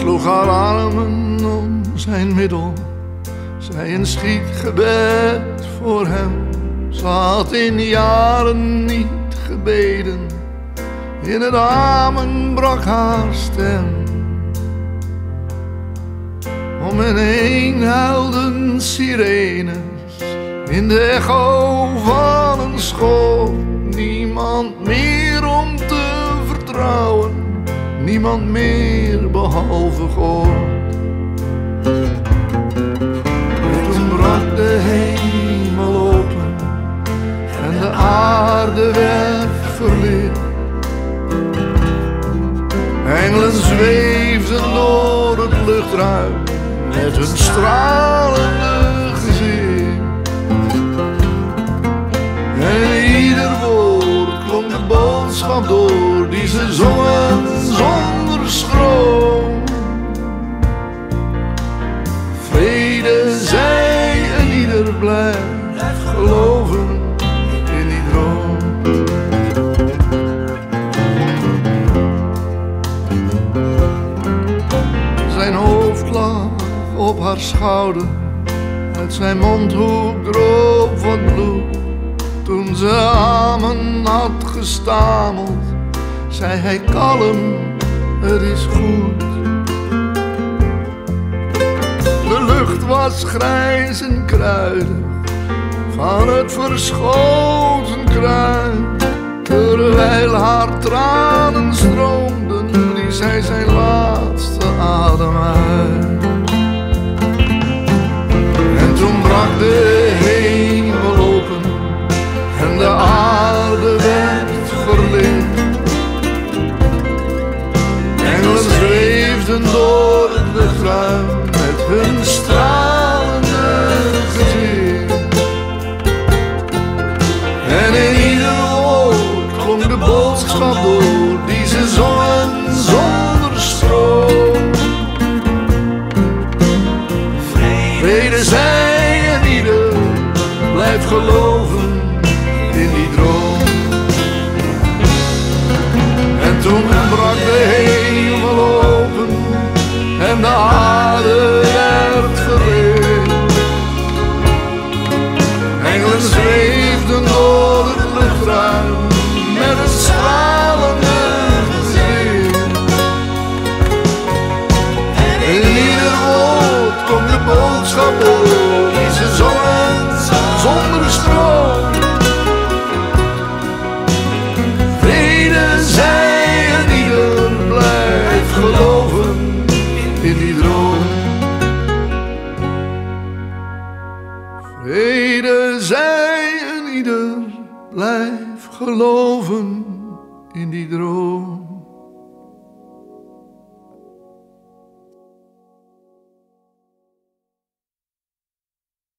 sloeg haar armen om zijn middel, zei een schietgebed voor hem. Ze had in jaren niet gebeden, in het amen brak haar stem. Om hen heen huilden sirenes in de echo van een schot. Niemand meer om te vertrouwen, niemand meer behalve God. En toen brak de hemel open en de aarde werd verlicht. Engelen zweefden door het luchtruim met hun stralende gezicht. En ieder woord klonk de boodschap door die ze zongen zonder schroom. Vrede zij en ieder blijft geloven in die droom. Zijn hoofd lag op haar schouder, uit zijn mondhoek droop wat bloed. Toen ze amen had gestameld, zei hij kalm, het is goed. De lucht was grijs en kruidig van het verschoten kruin. Terwijl haar tranen stroomden, blies hij zijn laatste adem uit. En toen brak de hemel open en de aarde werd verlicht. Engelen zweefden door het luchtruim met hun stralende gezicht. En in ieder woord klonk de boodschap door die ze zongen zonder stroom. Vrede zij en ieder blijft geloven in die droom. En toen brak de hemel open en de aarde werd verlicht. Engelen zweefden door het luchtruim met een stralende gezicht. En in ieder woord kwam de boodschap door die ze zongen zonder stroom. Vrede zij en ieder blijft geloven in die droom. Vrede zij en ieder blijft geloven in die droom.